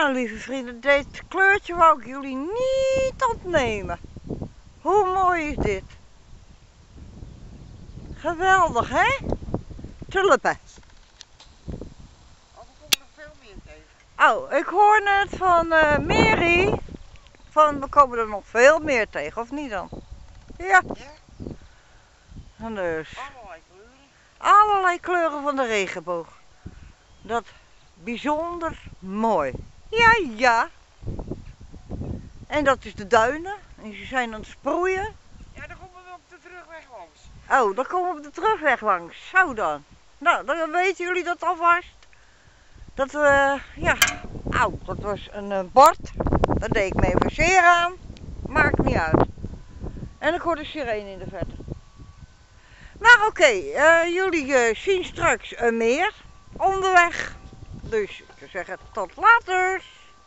Nou, lieve vrienden, dit kleurtje wou ik jullie niet ontnemen. Hoe mooi is dit? Geweldig, hè? Tulpen. Oh, we komen nog veel meer tegen. Oh, ik hoorde het van Mary. Van, we komen er nog veel meer tegen, of niet dan? Ja. Ja? En dus, Allerlei kleuren. allerlei kleuren van de regenboog. Dat bijzonder mooi. Ja, ja. En dat is de duinen. En ze zijn aan het sproeien. Ja, dan komen we op de terugweg langs. Oh, dan komen we op de terugweg langs. Zo dan. Nou, dan weten jullie dat alvast. Dat we, ja. Auw, dat was een bord. Daar deed ik me even zeer aan. Maakt niet uit. En ik hoor de sirene in de verte. Maar oké, jullie zien straks meer onderweg. Dus ik zou zeggen tot later.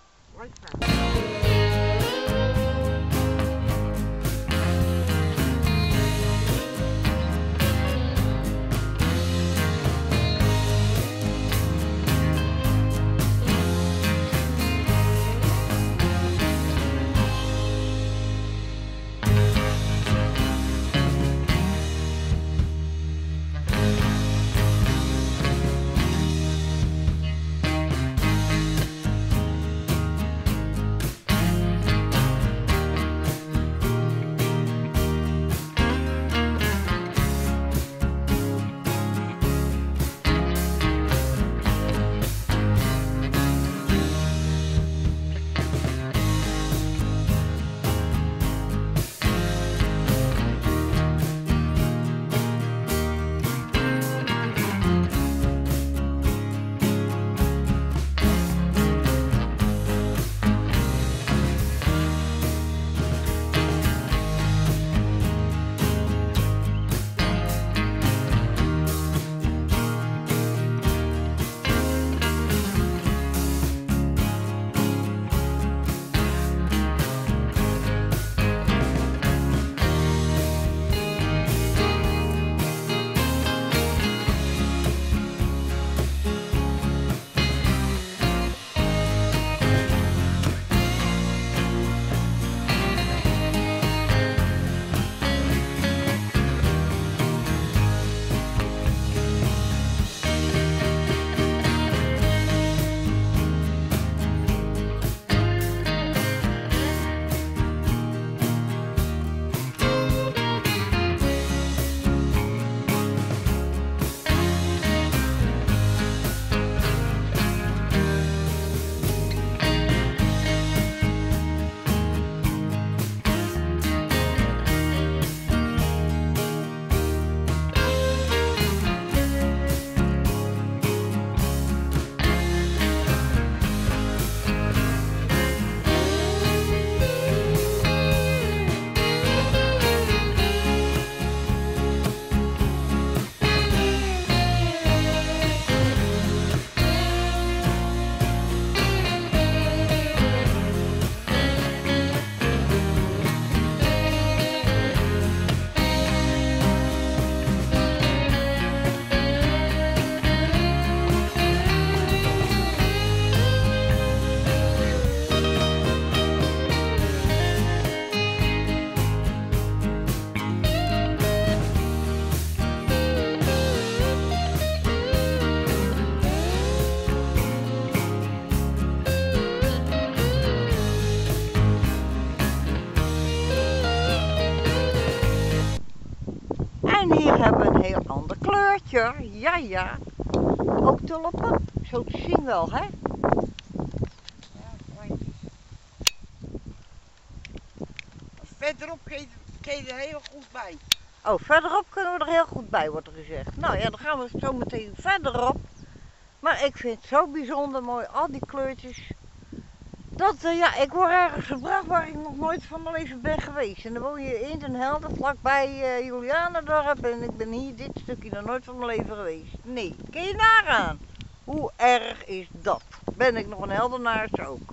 En hier hebben we een heel ander kleurtje. Ja, ja. Ook tulpen. Zo te zien wel, hè? Ja, kleintjes. Verderop kun je er heel goed bij. Oh, verderop kunnen we er heel goed bij, wordt er gezegd. Nou ja, dan gaan we zo meteen verderop. Maar ik vind het zo bijzonder mooi, al die kleurtjes. Dat, ja, ik word ergens gebracht waar ik nog nooit van mijn leven ben geweest. En dan woon je in Den Helder, vlakbij Julianendorp. En ik ben hier dit stukje nog nooit van mijn leven geweest. Nee, kun je nagaan. Hoe erg is dat? Ben ik nog een Heldenaars ook.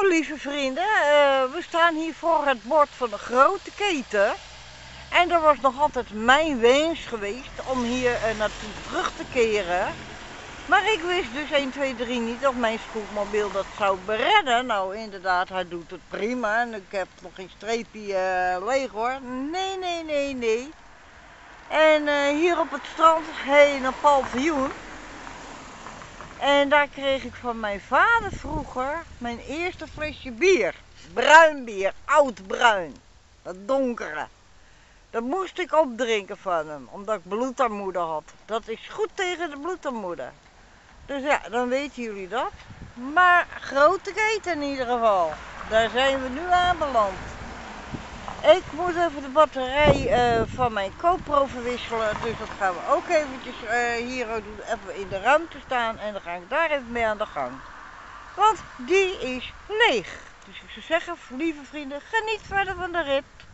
lieve vrienden, we staan hier voor het bord van de grote keten. En dat was nog altijd mijn wens geweest om hier naartoe terug te keren. Maar ik wist dus 1, 2, 3 niet of mijn scootmobiel dat zou beredden. Nou inderdaad, hij doet het prima en ik heb nog geen streepje leeg hoor. Nee, nee, nee, nee. En hier op het strand heen een paviljoen. En daar kreeg ik van mijn vader vroeger mijn eerste flesje bier. Bruin bier, oud bruin. Dat donkere. Dat moest ik opdrinken van hem, omdat ik bloedarmoede had. Dat is goed tegen de bloedarmoede. Dus ja, dan weten jullie dat. Maar grote keten in ieder geval. Daar zijn we nu aanbeland. Ik moet even de batterij van mijn GoPro verwisselen. Dus dat gaan we ook eventjes hier even in de ruimte staan. En dan ga ik daar even mee aan de gang. Want die is leeg. Dus ik zou zeggen, lieve vrienden, geniet verder van de rit.